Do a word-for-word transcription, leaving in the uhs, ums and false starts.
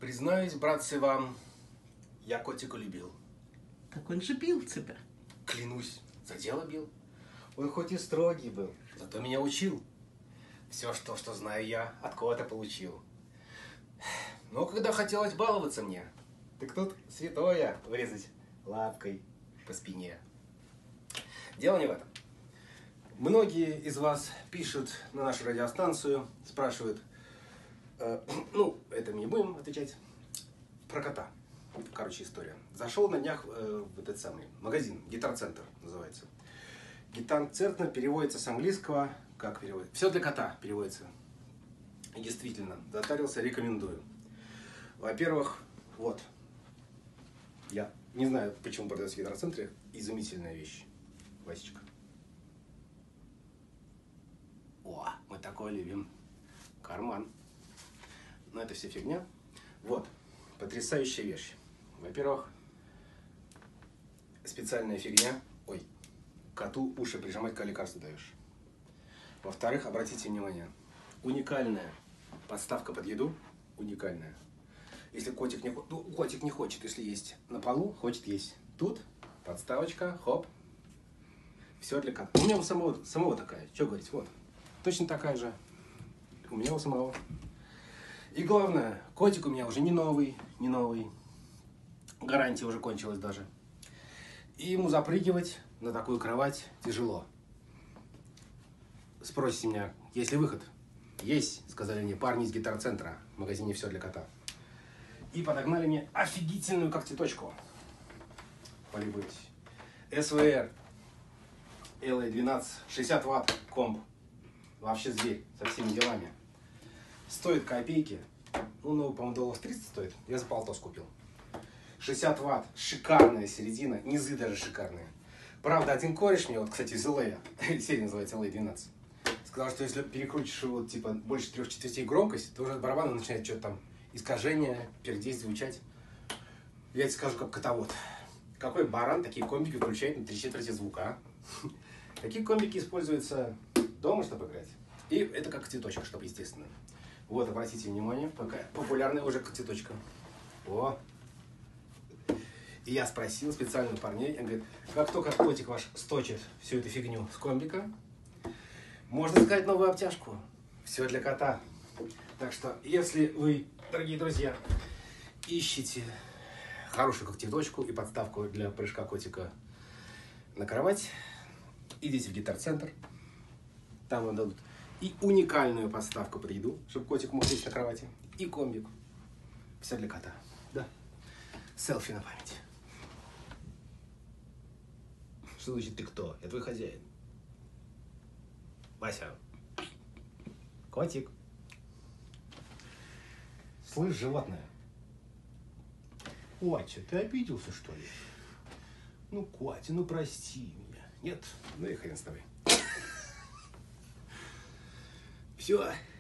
Признаюсь, братцы, вам, я котика любил. Так он же бил тебя. Клянусь, за дело бил. Он хоть и строгий был, зато меня учил. Все, что, что знаю я, от кота получил. Но когда хотелось баловаться мне, так тут святое врезать лапкой по спине. Дело не в этом. Многие из вас пишут на нашу радиостанцию, спрашивают, э, ну, это мы не будем отвечать, про кота. Короче, история. Зашел на днях э, в этот самый магазин, Гитар-центр называется. Гитар-центр переводится с английского, как переводится? Все для кота переводится. И действительно, затарился, рекомендую. Во-первых, вот, я не знаю, почему продается в Гитар-центре, изумительная вещь. Васечка. О, мы такое любим. Карман. Но это все фигня. Вот, потрясающая вещь. Во-первых, специальная фигня. Ой, коту уши прижимать, когда лекарство даешь. Во-вторых, обратите внимание, уникальная подставка под еду. Уникальная. Если котик не, ну, котик не хочет, если есть на полу, хочет есть. Тут подставочка, хоп. Все для кота. У меня у самого, самого такая. Что говорить? Вот. Точно такая же. У меня у самого. И главное, котик у меня уже не новый, не новый. Гарантия уже кончилась даже. И ему запрыгивать на такую кровать тяжело. Спросите меня, есть ли выход? Есть, сказали мне парни из Гитар-центра в магазине «Все для кота». И подогнали мне офигительную когтеточку. Полюбуйтесь. эс вэ эр эл эй двенадцать, шестьдесят ватт комп. Вообще зверь со всеми делами. Стоит копейки. Ну, ну, по-моему, долларов триста стоит. Я за полтос купил. шестьдесят ватт. Шикарная середина. Низы даже шикарные. Правда, один кореш мне, вот, кстати, из эл эй, серия называется эл эй двенадцать, сказал, что если перекрутишь его, типа, больше трех четвертей громкость, то уже от барабана начинает что-то там искажение, пердеть, звучать. Я тебе скажу, как котовод. Какой баран такие комбики включает на три четверти звука, а? Такие комбики используются дома, чтобы играть. И это как цветочек, чтобы естественно. Вот, обратите внимание, какая популярная уже цветочка. О! И я спросил специально парней, он говорит, как только котик ваш сточит всю эту фигню с комбика, можно сказать новую обтяжку. Все для кота. Так что, если вы, дорогие друзья, ищете хорошую когтеточку и подставку для прыжка котика на кровать, идите в Гитар-центр. Там вам дадут и уникальную подставку под еду, чтобы котик мог лечь на кровати, и комбик. Все для кота. Да. Селфи на память. Что значит ты кто? Я твой хозяин. Вася. Котик. Слышь, животное. Котя, ты обиделся, что ли? Ну, Котя, ну прости меня. Нет? Ну и хрен с тобой. Все.